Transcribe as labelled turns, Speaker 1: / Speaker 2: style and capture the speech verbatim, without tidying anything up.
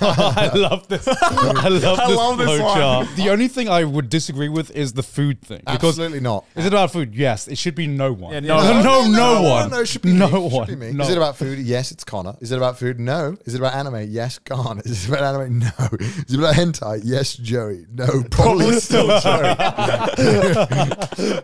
Speaker 1: I love this. I love
Speaker 2: I
Speaker 1: this
Speaker 2: love this
Speaker 1: flowchart. The only thing I would disagree with is the food thing. Because
Speaker 3: Absolutely not.
Speaker 1: is it about food? Yes. It should be no one.
Speaker 2: Yeah,
Speaker 1: no,
Speaker 2: no,
Speaker 1: no, no,
Speaker 3: no, no,
Speaker 1: one.
Speaker 3: No, no, it should be
Speaker 1: no
Speaker 3: me. It should
Speaker 1: one.
Speaker 3: be me.
Speaker 1: No.
Speaker 3: Is it about food? Yes, it's Connor. Is it about food? No. Is it about anime? Yes, Garnt. Is it about anime? No. Is it about hentai? Yes, Joey. No, probably still Joey.